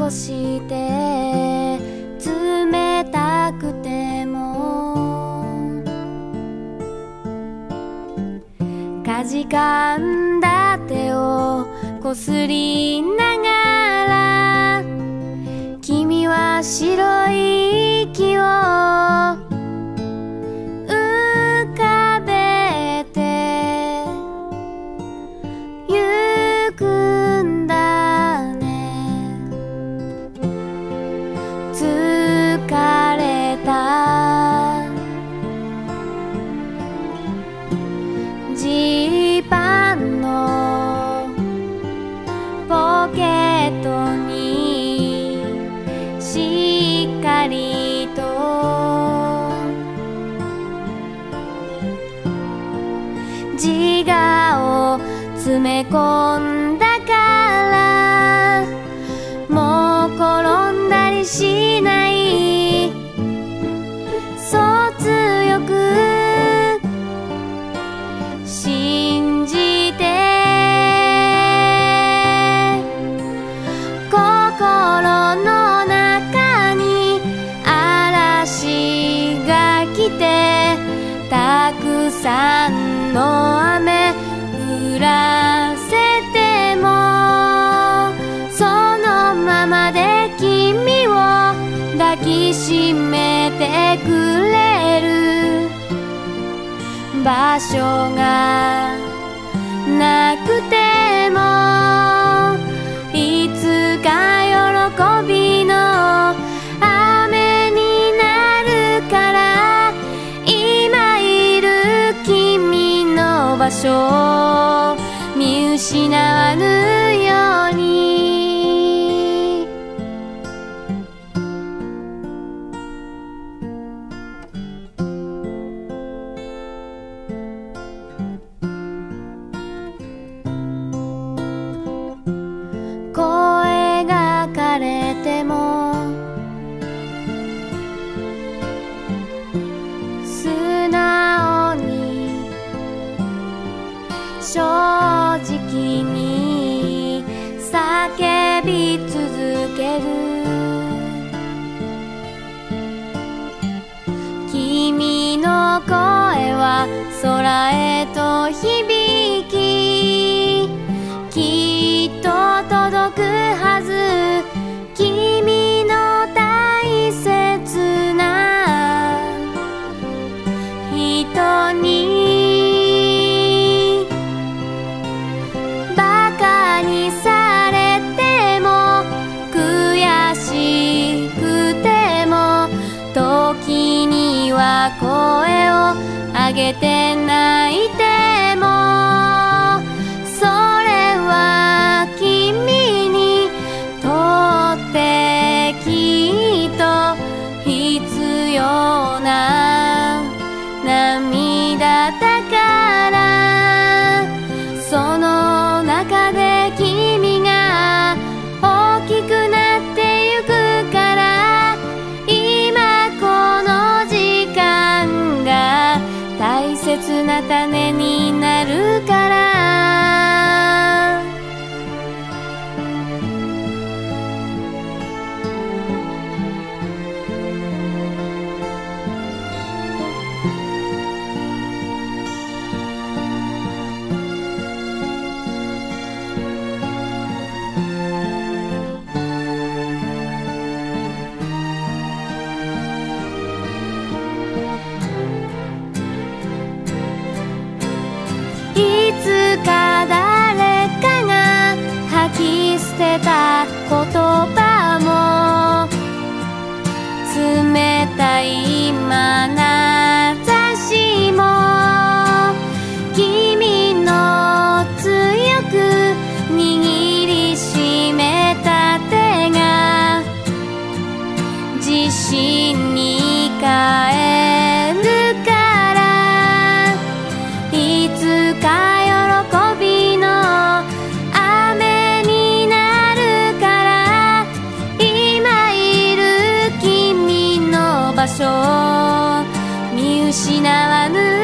そして冷たくてもかじかんだ手をこすりながら君は白い息を浮かべてゆくんだね。疲れたジーパンのポケットにしっかりと自我を詰め込んだからもう転んだりしないそう強く信じて心の中に嵐が来てたくさんの雨降らせてもそのままで君を抱きしめてくれる場所がなくてもいつか喜びの雨になるから今いる君の場所を見失わぬように声が枯れても素直に正直に叫び続ける君の声は空へと響ききっと届くはず君の大切な人にバカにされても悔しくても時には声を上げて泣いてもそれは君にとってきっと必要な涙だからその中で君が大きくなってゆくから今この時間が大切な種になるからいつか誰かが吐き捨てた言葉も冷たい眼差しも君の強く握りしめた手が自信に変えるからいつか喜びの雨になるから今いる君の場所を見失わぬ